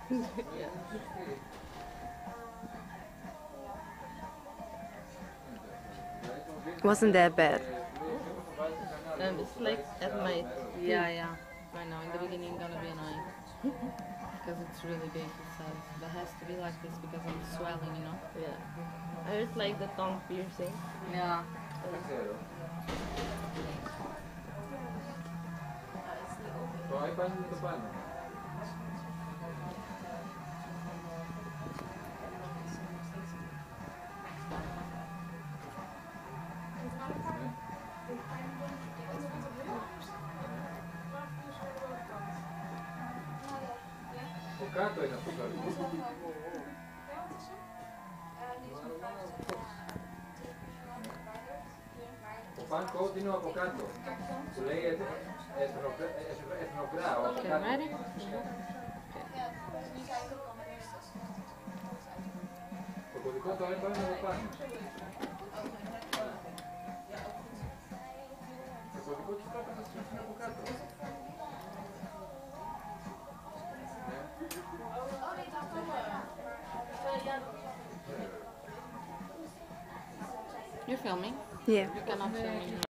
Yeah. Wasn't that bad. It's like at night. Yeah. I know, in the beginning gonna be annoying. Because it's really big, it says. That has to be like this because of the swelling, you know? Yeah. I heard like the tongue piercing. Yeah. Avocado in affogato. O pan continua avocado. Lei è etnografo. Okay, ready? Poco di conto è pan o pan? Poco di conto sta per avocado. You're filming? Yeah. You cannot film me.